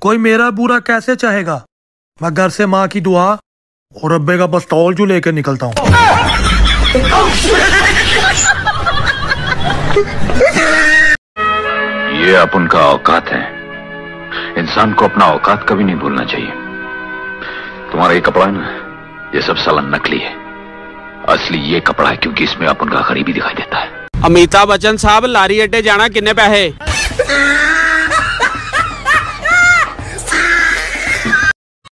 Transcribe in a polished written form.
कोई मेरा बुरा कैसे चाहेगा। मैं घर से माँ की दुआ और अब्बे का पिस्तौल जो लेकर निकलता हूँ। ये अपन का औकात है। इंसान को अपना औकात कभी नहीं भूलना चाहिए। तुम्हारा ये कपड़ा है ना, ये सब साला नकली है। असली ये कपड़ा है क्योंकि इसमें अपन का गरीबी दिखाई देता है। अमिताभ बच्चन साहब लारी अड्डे जाना किन्ने पैसे?